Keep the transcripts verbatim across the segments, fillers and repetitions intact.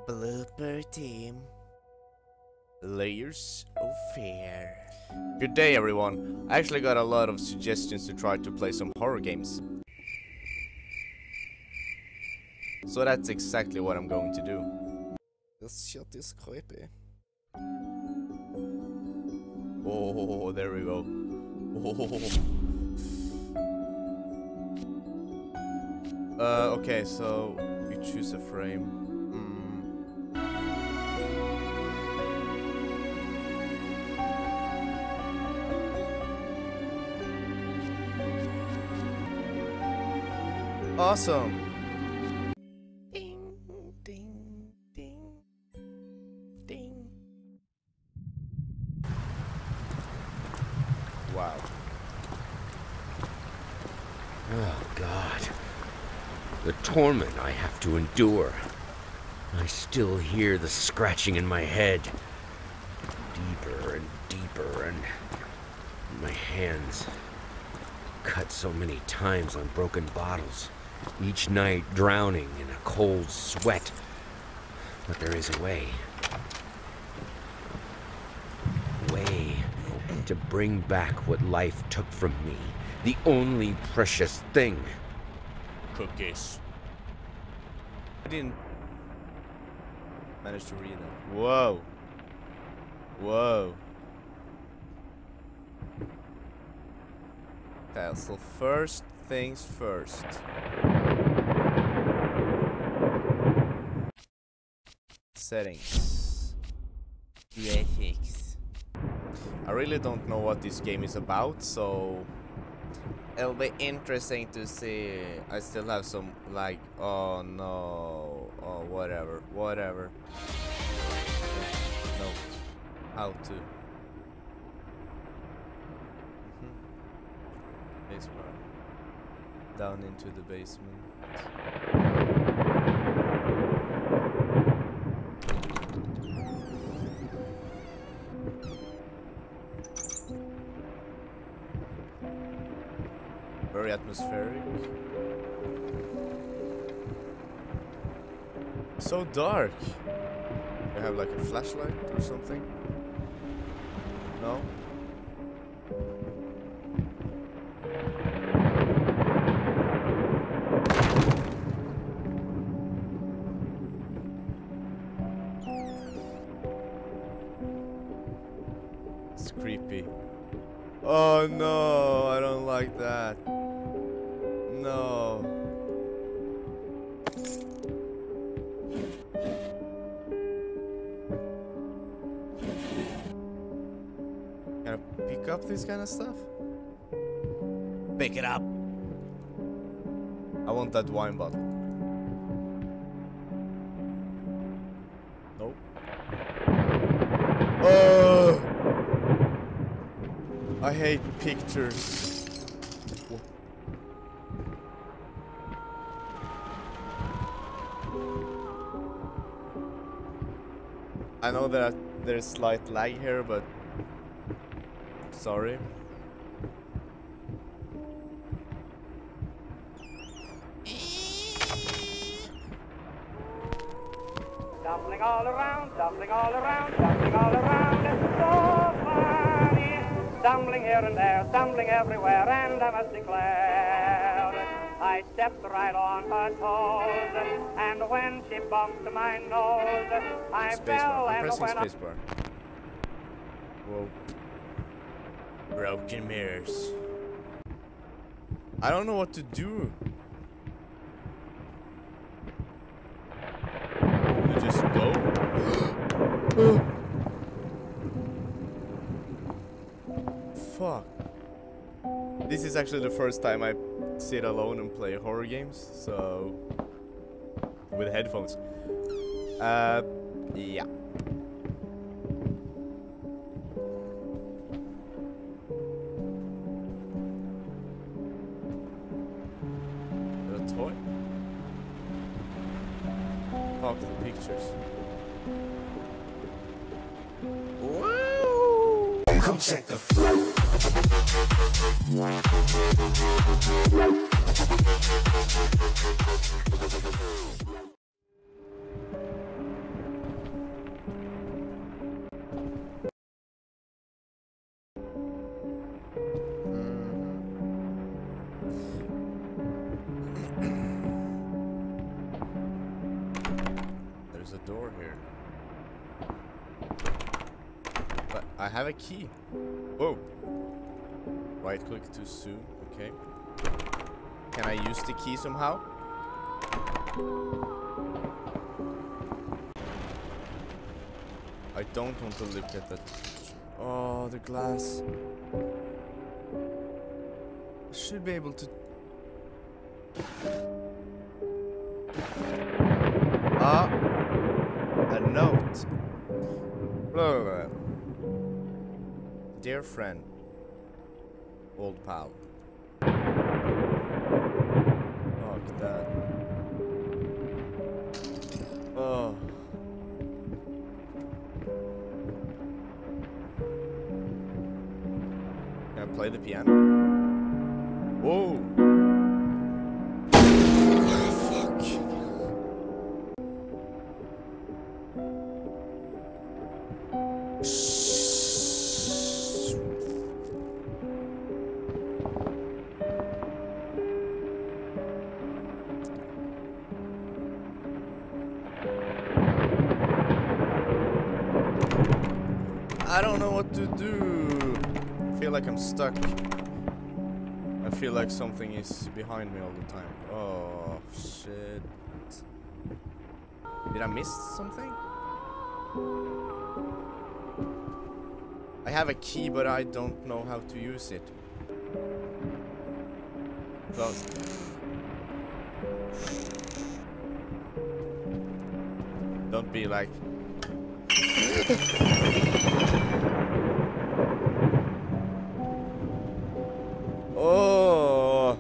Blooper team. Layers of Fear. Good day, everyone. I actually got a lot of suggestions to try to play some horror games. So that's exactly what I'm going to do. This shit is creepy. Oh, there we go. Oh. Uh, okay, so you choose a frame. Mm. Awesome. Ding, ding, ding, ding. Wow. Oh, God. The torment I have to endure. I still hear the scratching in my head. Deeper and deeper, and my hands cut so many times on broken bottles. Each night drowning in a cold sweat. But there is a way. A way to bring back what life took from me. The only precious thing. Cookies. I didn't manage to read that. Whoa. Whoa. Okay, so first things first. Settings. Graphics. I really don't know what this game is about, so it'll be interesting to see. I still have some like, oh no, oh whatever, whatever. No, how to. Mm-hmm. Basement. Down into the basement. Very atmospheric. So dark. You have like a flashlight or something? No? It's creepy. Oh no, I don't like that. No. Can I pick up this kind of stuff? Pick it up. I want that wine bottle. Nope. Oh! I hate pictures. I know that there's slight lag here, but sorry. Dumpling all around, dumpling all around, dumpling all around, it's so funny. Stumbling here and there, stumbling everywhere, and I must declare, I stepped right on her toes, and when she bumped my nose, I Spacebar. fell I'm and pressing went up. spacebar. Whoa. Broken mirrors. I don't know what to do. You just go. Fuck. This is actually the first time I sit alone and play horror games, so with headphones. Uh, yeah. A toy? Fuck the pictures. Wow! Come check the flow. There's a door here. But I have a key. Whoa. Right click to zoom. Okay. Can I use the key somehow? I don't want to look at that. Oh, the glass. I should be able to. Ah, a note. Blah, blah, blah. Dear friend, old pal. Fuck that. Oh. Can I play the piano? Whoa. I don't know what to do. I feel like I'm stuck. I feel like something is behind me all the time. Oh, shit. Did I miss something? I have a key, but I don't know how to use it. Well, don't be like... Oh.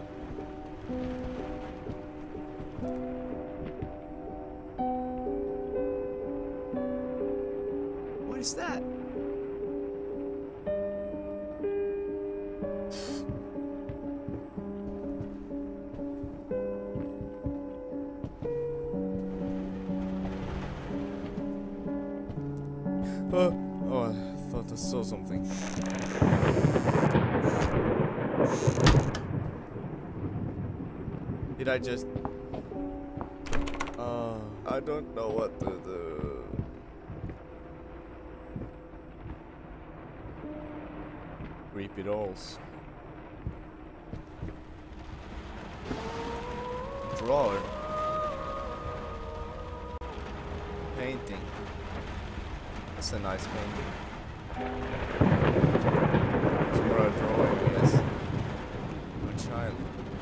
What is that? Oh, oh, I thought I saw something. Did I just... Uh, I don't know what to do. Creepy dolls. Drawer. Painting. That's a nice painting. It's more a drawing, I guess. A child.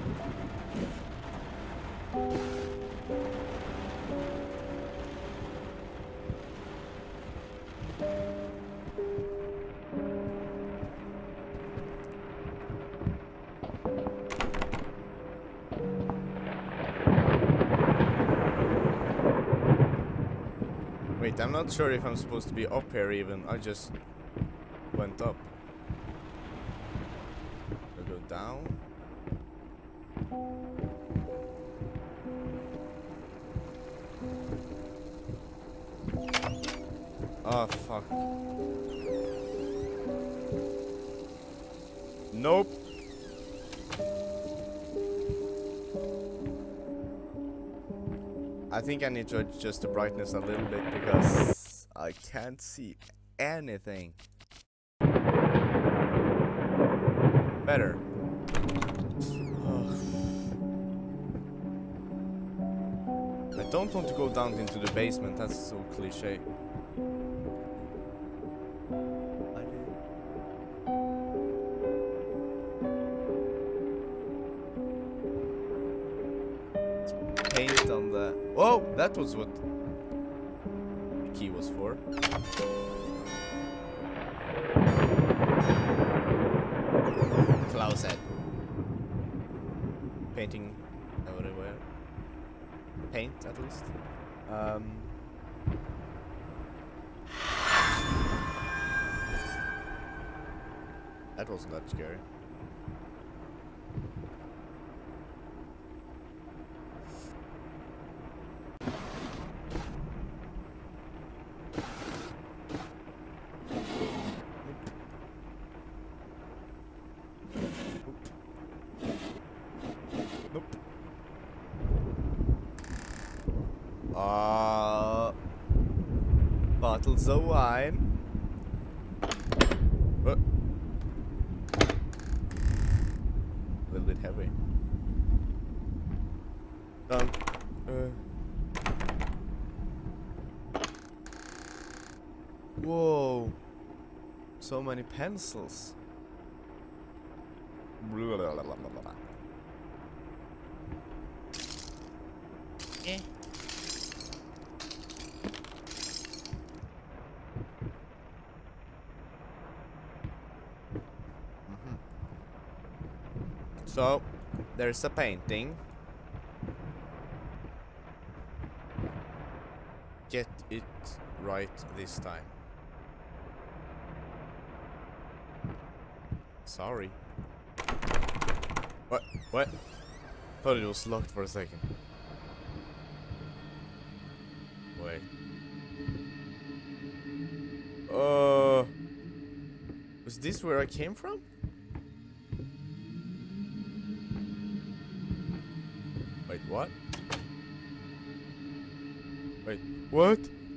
Wait, I'm not sure if I'm supposed to be up here even. I just went up. I'll go down. Oh, fuck. Nope. I think I need to adjust the brightness a little bit because I can't see anything. Better. I don't want to go down into the basement, that's so cliche. Paint on the... Oh, that was what the key was for. Closet. Painting everywhere. Paint, at least. Um... That wasn't that scary. Nope. Uh, Bottles of wine. What? A little bit heavy. Um. Uh. Whoa. So many pencils. Blah, blah, blah, blah, blah. Eh. Mm-hmm. So, there's a painting. Get it right this time. Sorry. What? What? Thought it was locked for a second. Wait. Uh. Was this where I came from? Wait, what? Wait, what?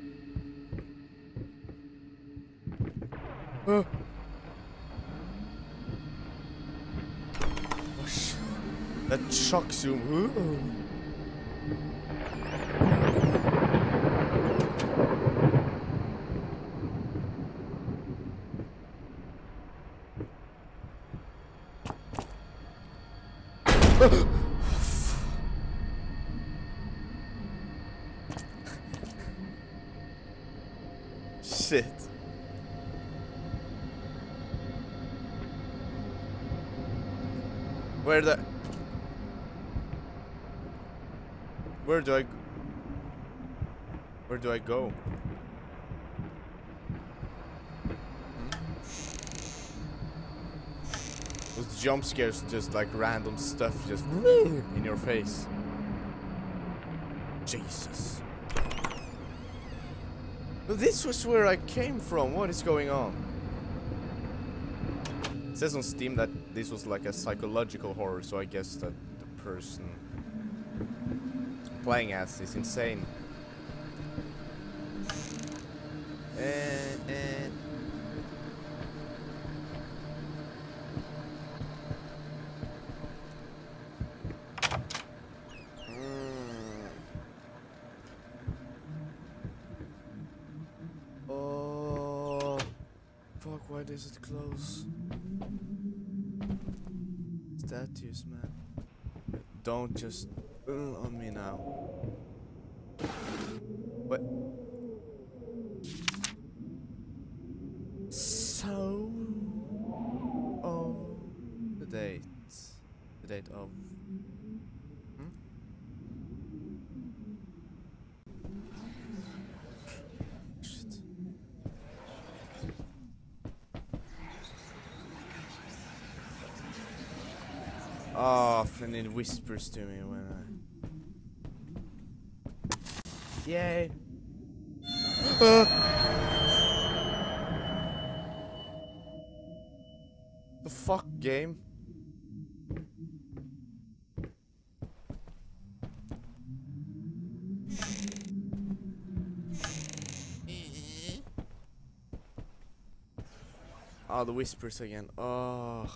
Uh. Oh, sh that shocks you. Shit. Where the... Where do I... g- Where do I go? Hmm? Those jump scares, just like random stuff just in your face. Jesus. But this was where I came from. What is going on? It says on Steam that this was like a psychological horror, so I guess that the person playing as is insane. And, and mm. Oh, fuck! Why does it close? Statues, man. Don't just uh, on me now. What? So, oh, the date. The date of. Hmm? Shit. Oh, and it whispers to me when I. Yay! Uh. The fuck, game? Oh, the whispers again. Oh.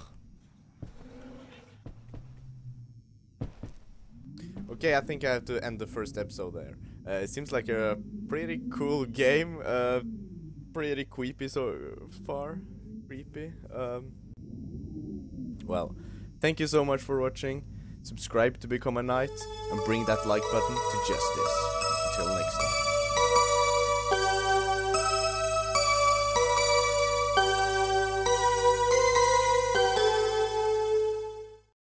Okay, I think I have to end the first episode there. Uh, it seems like a pretty cool game. Uh, pretty creepy so far. Creepy. Um, well, thank you so much for watching. Subscribe to become a knight and bring that like button to justice. Until next time.